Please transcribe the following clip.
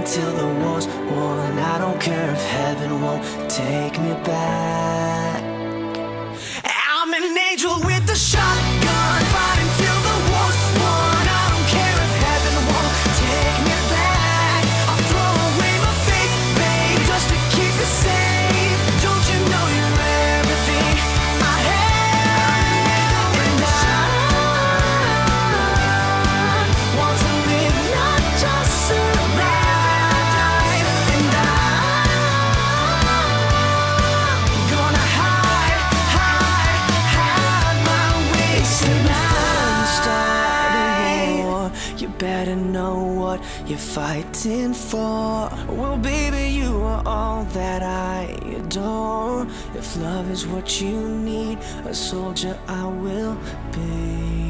till the war's won. I don't care if heaven won't take me back. I'm an angel with a shotgun, fighting till the war's won. I don't care if heaven won't take me back. I'll throw away my faith, babe, just to keep you safe. Don't you know you're everything I have? And I want to live, not just survive. And I'm gonna hide my way tonight. You better know what you're fighting for. Well, baby, you are all that I adore. If love is what you need, a soldier I will be.